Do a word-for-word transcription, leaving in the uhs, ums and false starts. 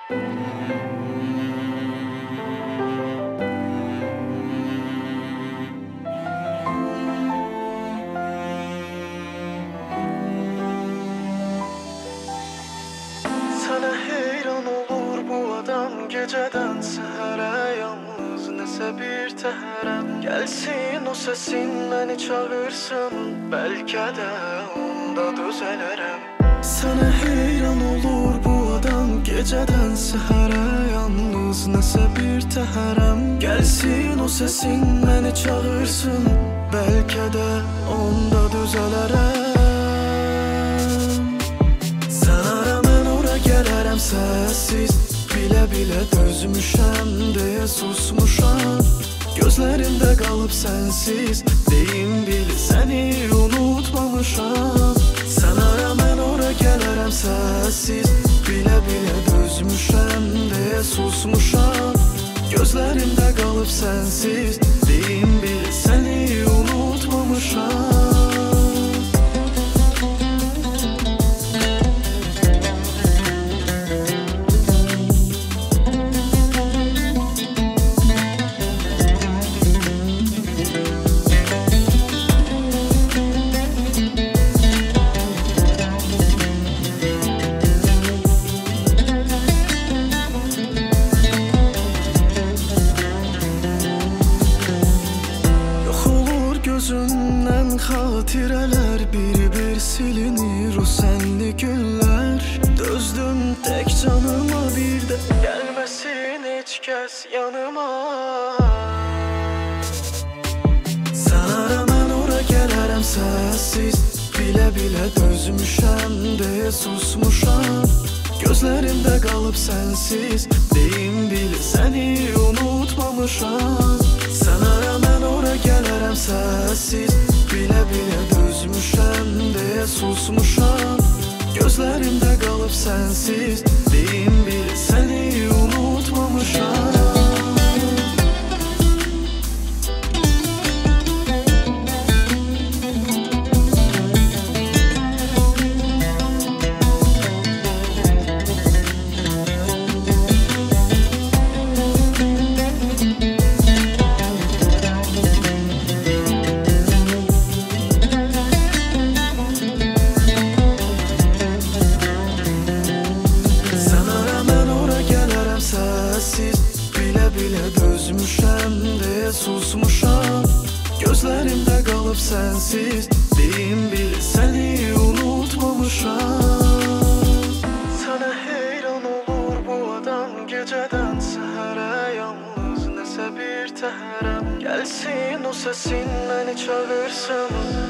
Sana heyran olur bu adam, geceden sehre yalnız nese bir teherem. Gelsin o sesin beni çağırsın, belki de onda düzelerem. Sana heyran olur bu adam, geceden sehre yalnız nese bir teherem. Gelsin o sesin beni çağırsın, belki de onda düzelerem. Gələrəm səssiz, bilə-bilə dözmüşəm deyə susmuşam. Gözlərimdə qalıb sənsiz, deyim bil səni unutmamışam. Sənara mən ora gələrəm səssiz, bilə-bilə dözmüşəm deyə susmuşam. Gözlərimdə qalıb sənsiz, deyim bil səni unutmamışam. Gözündən xatirələr bir-bir silinir o sənli günlər. Dözdüm tək canıma, bir də gəlməsin heç kəs yanıma. Sənara mən ora gələrəm səssiz, bilə-bilə dözmüşəm deyə susmuşam. Gözlərimdə qalıb sənsiz, deyim bil səni unutmamışam. Sənara mən ora gələrəm səssiz, bilə-bilə dözmüşəm deyə susmuşam. Gözlərimdə qalıb sənsiz, deyim bil səni unutmamışam. Bilə-bilə dözmüşəm deyə susmuşam. Gözlərimdə qalıb sənsiz, deyim bil səni unutmamışam. Sana heyran olur bu adam, gecədən səhərə yalnız nəsə bir təhrəm. Gəlsin o sesin məni çağırsın,